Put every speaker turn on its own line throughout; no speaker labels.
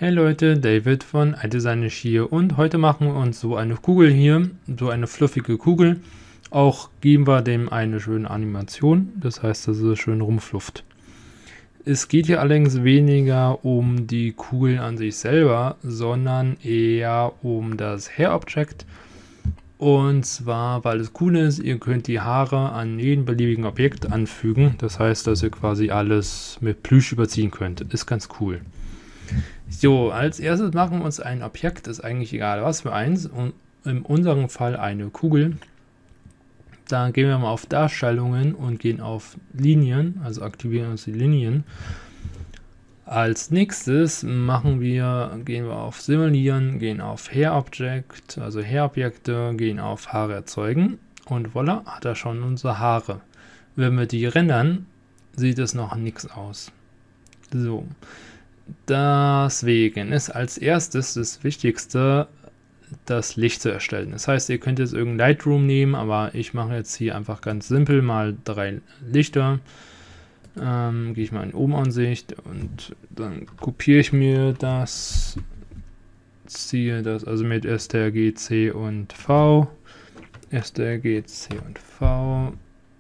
Hey Leute, David von iDesignish hier und heute machen wir uns so eine Kugel hier, so eine fluffige Kugel. Auch geben wir dem eine schöne Animation, das heißt, dass es schön rumflufft. Es geht hier allerdings weniger um die Kugel an sich selber, sondern eher um das Hair-Object. Und zwar, weil es cool ist, ihr könnt die Haare an jeden beliebigen Objekt anfügen. Das heißt, dass ihr quasi alles mit Plüsch überziehen könnt. Ist ganz cool. So, als erstes machen wir uns ein Objekt, ist eigentlich egal was für eins, und in unserem Fall eine Kugel. Da gehen wir mal auf Darstellungen und gehen auf Linien, also aktivieren uns die Linien. Als nächstes gehen wir auf Simulieren, gehen auf Hair Object, also Hair Objekte, gehen auf Haare erzeugen und voilà, hat er schon unsere Haare. Wenn wir die rendern, sieht es noch nichts aus. So. Deswegen ist als erstes das Wichtigste, das Licht zu erstellen. Das heißt, ihr könnt jetzt irgendein Lightroom nehmen, aber ich mache jetzt hier einfach ganz simpel mal 3 Lichter. Gehe ich mal in Obenansicht und dann kopiere ich mir das, ziehe das also mit STRG C und V, STRG C und V.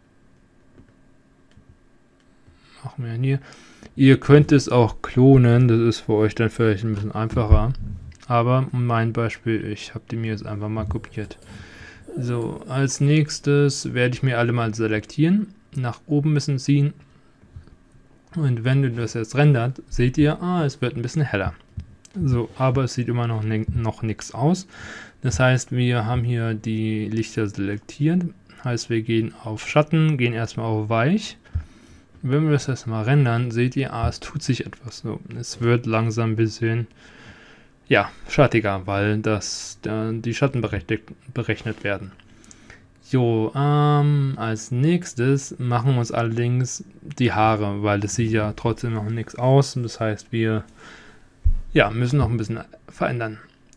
Machen wir hier. Ihr könnt es auch klonen, das ist für euch dann vielleicht ein bisschen einfacher. Aber mein Beispiel, ich habe die mir jetzt einfach mal kopiert. So, als nächstes werde ich mir alle mal selektieren, nach oben müssen ziehen. Und wenn du das jetzt rendert, seht ihr, es wird ein bisschen heller. So, aber es sieht immer noch nichts aus. Das heißt, wir haben hier die Lichter selektiert. Heißt, wir gehen auf Schatten, gehen erstmal auf Weich. Wenn wir das jetzt mal rendern, seht ihr, es tut sich etwas. So, es wird langsam ein bisschen, ja, schattiger, weil die Schatten berechnet werden. Jo, als nächstes machen wir uns allerdings die Haare, weil das sieht ja trotzdem noch nichts aus. Das heißt, wir müssen noch ein bisschen verändern.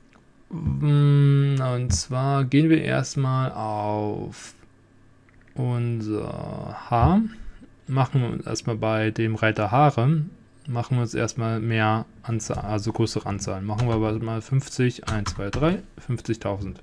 Und zwar gehen wir erstmal auf unser Haar. Machen wir uns erstmal bei dem Reiter Haare, machen wir uns erstmal mehr Anzahl, also größere Anzahl. Machen wir aber mal 50, 1, 2, 3, 50.000.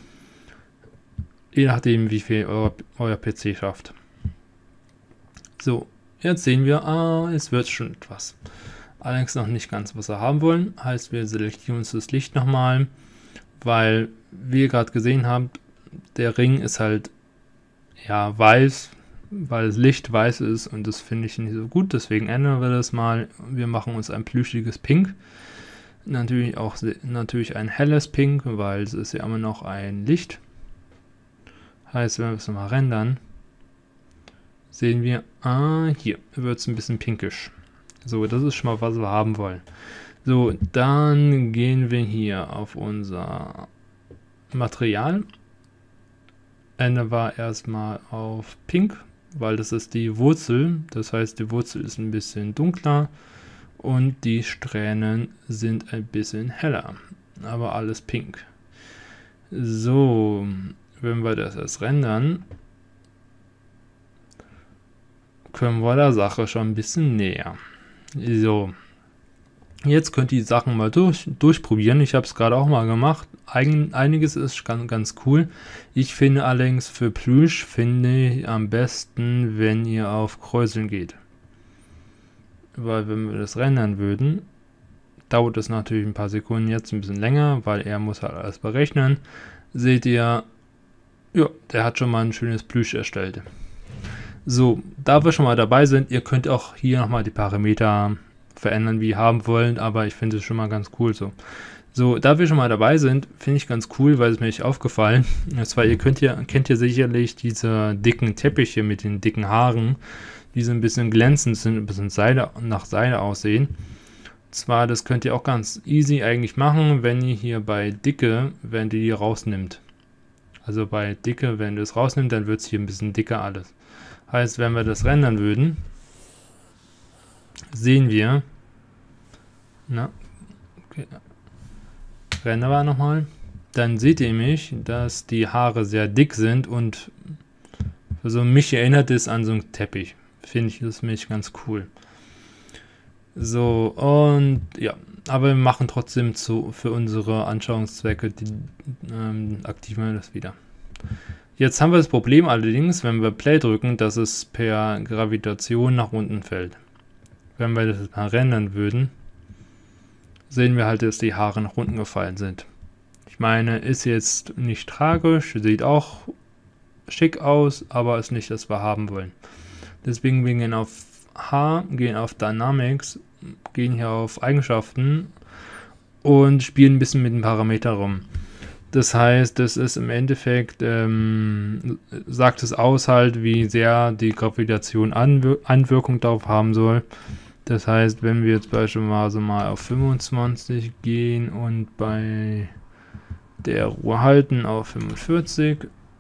Je nachdem, wie viel euer PC schafft. So, jetzt sehen wir, es wird schon etwas. Allerdings noch nicht ganz, was wir haben wollen. Heißt, wir selektieren uns das Licht nochmal, weil, wie ihr gerade gesehen habt, der Ring ist halt, ja, weiß, weil das Licht weiß ist und das finde ich nicht so gut, deswegen ändern wir das mal. Wir machen uns ein plüschiges Pink. Natürlich ein helles Pink, weil es ist ja immer noch ein Licht. Heißt, wenn wir es nochmal rendern, sehen wir, hier wird es ein bisschen pinkisch. So, das ist schon mal, was wir haben wollen. So, dann gehen wir hier auf unser Material. Ändern wir erstmal auf Pink, weil das ist die Wurzel. Das heißt, die Wurzel ist ein bisschen dunkler und die Strähnen sind ein bisschen heller. Aber alles pink. So, wenn wir das jetzt rendern, können wir der Sache schon ein bisschen näher. So, jetzt könnt ihr die Sachen mal durchprobieren. Ich habe es gerade auch mal gemacht. Einiges ist ganz cool. Ich finde allerdings für Plüsch am besten, wenn ihr auf Kräuseln geht. Weil wenn wir das rendern würden, dauert es natürlich ein paar Sekunden jetzt ein bisschen länger, weil er muss halt alles berechnen. Seht ihr, ja, der hat schon mal ein schönes Plüsch erstellt. So, da wir schon mal dabei sind, ihr könnt auch hier nochmal die Parameter verändern, wie ihr haben wollt, aber ich finde es schon mal ganz cool so. So, da wir schon mal dabei sind, finde ich ganz cool, weil es mir nicht aufgefallen. Und zwar, kennt ihr sicherlich diese dicken Teppiche mit den dicken Haaren, die so ein bisschen glänzend sind, ein bisschen nach Seide aussehen. Und zwar, das könnt ihr auch ganz easy eigentlich machen, wenn ihr hier bei Dicke, wenn ihr die rausnimmt. Also bei Dicke, wenn du es rausnimmt, dann wird es hier ein bisschen dicker alles. Heißt, wenn wir das rendern würden, sehen wir, rendern wir nochmal, dann seht ihr nämlich, dass die Haare sehr dick sind und so mich erinnert es an so einen Teppich. Finde ich das ganz cool. So, und ja, Aber wir machen trotzdem für unsere Anschauungszwecke, aktivieren wir das wieder. Jetzt haben wir das Problem allerdings, wenn wir Play drücken, dass es per Gravitation nach unten fällt. Wenn wir das mal rendern würden, sehen wir halt, dass die Haare nach unten gefallen sind. Ich meine, ist jetzt nicht tragisch, sieht auch schick aus, aber ist nicht, was wir haben wollen. Deswegen wir gehen auf H, gehen auf Dynamics, gehen hier auf Eigenschaften und spielen ein bisschen mit den Parametern rum. Das heißt, das ist im Endeffekt, sagt es aus halt, wie sehr die Gravitation Einwirkung darauf haben soll. Das heißt, wenn wir jetzt beispielsweise mal auf 25 gehen und bei der Ruhe halten auf 45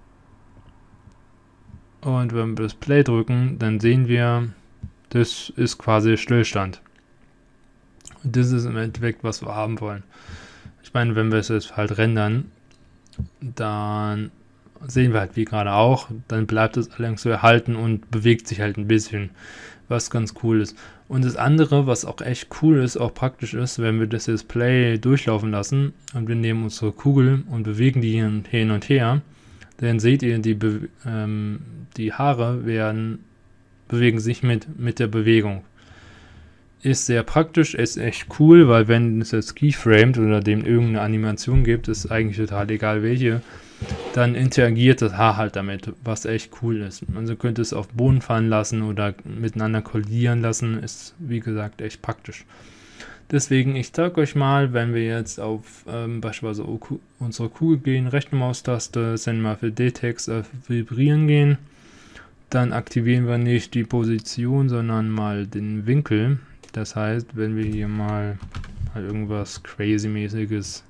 und wenn wir das Play drücken, dann sehen wir, das ist quasi Stillstand. Und das ist im Endeffekt, was wir haben wollen. Ich meine, wenn wir es jetzt halt rendern, dann sehen wir halt wie gerade auch, dann bleibt es allerdings so erhalten und bewegt sich halt ein bisschen, was ganz cool ist. Und das andere, was auch echt cool ist, auch praktisch ist, wenn wir das Display durchlaufen lassen und wir nehmen unsere Kugel und bewegen die hin und her, dann seht ihr, die Haare bewegen sich mit der Bewegung. Ist sehr praktisch, ist echt cool, weil wenn es jetzt keyframed oder dem irgendeine Animation gibt, ist eigentlich total egal welche, dann interagiert das Haar halt damit, was echt cool ist. Also könnt ihr es auf den Boden fallen lassen oder miteinander kollidieren lassen, ist wie gesagt echt praktisch. Deswegen, ich zeige euch mal, wenn wir jetzt auf beispielsweise unsere Kugel gehen, rechte Maustaste, sind mal für D-Text auf Vibrieren gehen, dann aktivieren wir nicht die Position, sondern mal den Winkel. Das heißt, wenn wir hier mal irgendwas crazy-mäßiges,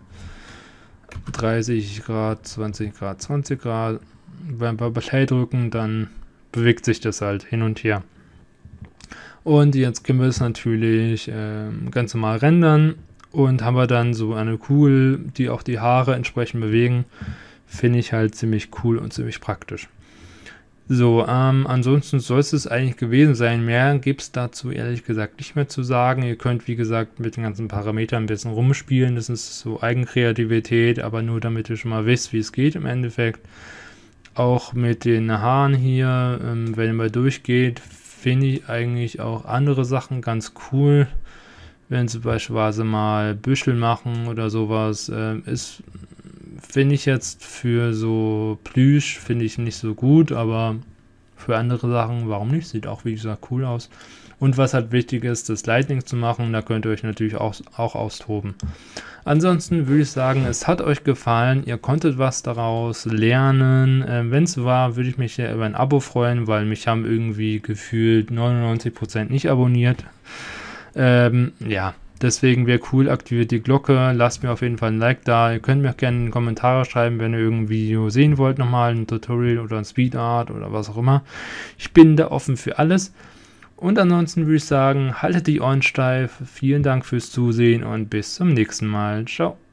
30 Grad, 20 Grad, 20 Grad, beim Play drücken, dann bewegt sich das halt hin und her. Und jetzt können wir es natürlich ganz normal rendern und haben wir dann so eine Kugel, die auch die Haare entsprechend bewegen. Finde ich halt ziemlich cool und ziemlich praktisch. So, ansonsten soll es eigentlich gewesen sein. Mehr gibt es dazu ehrlich gesagt nicht mehr zu sagen. Ihr könnt, wie gesagt, mit den ganzen Parametern ein bisschen rumspielen. Das ist so Eigenkreativität, aber nur damit ihr schon mal wisst, wie es geht im Endeffekt. Auch mit den Haaren hier, wenn man durchgeht, finde ich eigentlich auch andere Sachen ganz cool. Wenn sie beispielsweise mal Büschel machen oder sowas, finde ich jetzt für so Plüsch, finde ich nicht so gut, aber für andere Sachen, warum nicht? Sieht auch, wie gesagt, cool aus. Und was halt wichtig ist, das Lightning zu machen, da könnt ihr euch natürlich auch austoben. Ansonsten würde ich sagen, es hat euch gefallen, ihr konntet was daraus lernen. Wenn es war, würde ich mich ja über ein Abo freuen, weil mich haben irgendwie gefühlt 99% nicht abonniert. Ja. Deswegen wäre cool, aktiviert die Glocke, lasst mir auf jeden Fall ein Like da. Ihr könnt mir auch gerne in die Kommentare schreiben, wenn ihr irgendein Video sehen wollt, nochmal ein Tutorial oder ein Speedart oder was auch immer. Ich bin da offen für alles. Und ansonsten würde ich sagen, haltet die Ohren steif. Vielen Dank fürs Zusehen und bis zum nächsten Mal. Ciao.